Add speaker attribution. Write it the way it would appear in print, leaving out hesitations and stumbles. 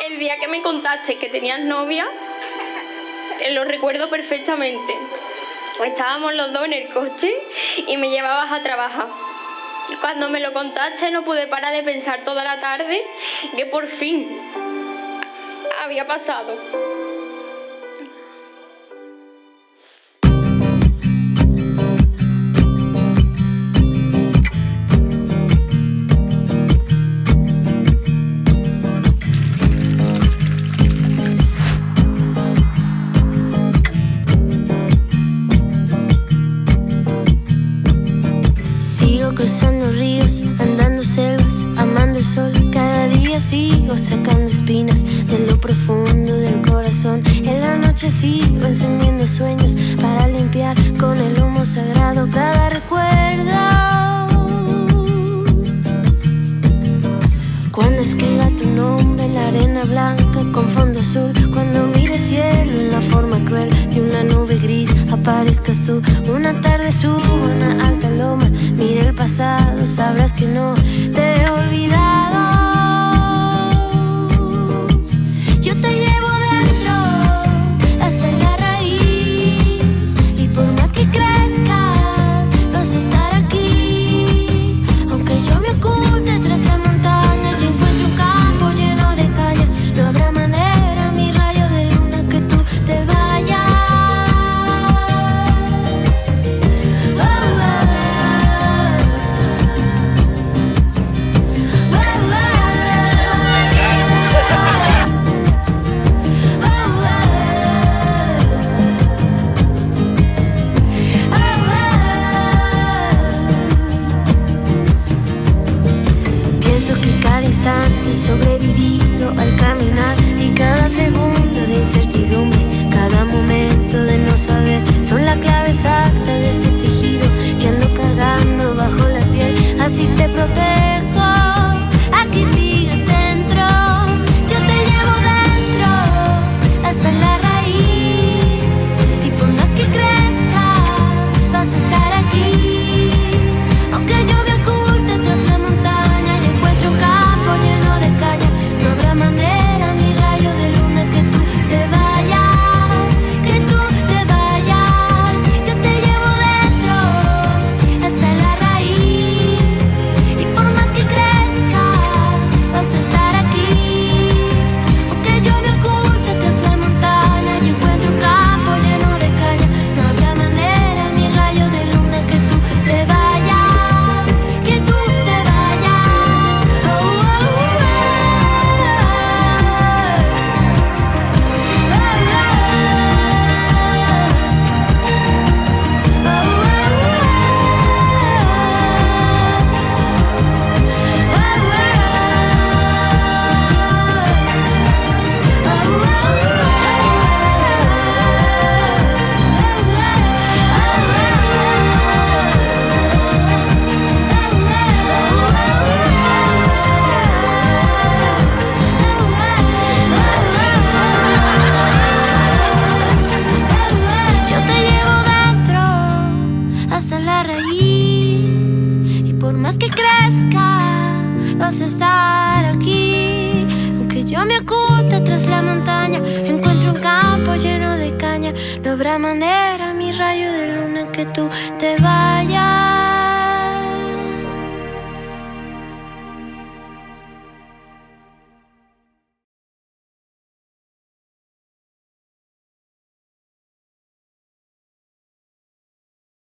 Speaker 1: El día que me contaste que tenías novia, lo recuerdo perfectamente. Estábamos los dos en el coche y me llevabas a trabajar. Cuando me lo contaste no pude parar de pensar toda la tarde que por fin había pasado.
Speaker 2: Cruzando ríos, andando selvas, amando el sol. Cada día sigo sacando espinas de lo profundo del corazón. En la noche sigo encendiendo sueños para limpiar con el humo sagrado cada recuerdo. Cuando escriba tu nombre en la arena blanca con fondo azul, cuando mire el cielo en la forma cruel de una nube gris, aparezcas tú. Una tarde subo a una alta loma, mire el pasado, sabrás que no te he olvidado. Yo te llevo dentro hasta la raíz, y por más que crezcas vas a estar aquí. Aunque yo me oculte tras la montaña y encuentre un campo lleno de caña, no habrá manera, mi rayo de luna, que tú te vayas. Pienso que cada instante he sobrevivido al caminar, y cada segundo de incertidumbre, cada momento de no saber, son la clave exacta de este tejido que ando cargando bajo la piel. Así te protejo, aquí sigues dentro. Yo te llevo dentro hasta la raíz, y por más que crezca vas a estar aquí. Aunque yo me oculte tras la montaña y encuentre un campo lleno de caña, no habrá manera, mi rayo de luna, que tú te vayas, que tú te vayas. Yo te llevo dentro hasta la raíz, y por más que crezca vas a estar aquí. Aunque yo me oculte tras la montaña y encuentre un campo lleno de caña, no habrá manera, mi rayo de luna, que tú te vayas, que tú te vayas. Yo te llevo dentro hasta la raíz, y por más que crezca vas a estar aquí. Aunque yo me oculte tras la montaña, encuentro un campo lleno de caña, no habrá manera, mi rayo de luna, que tú te vayas.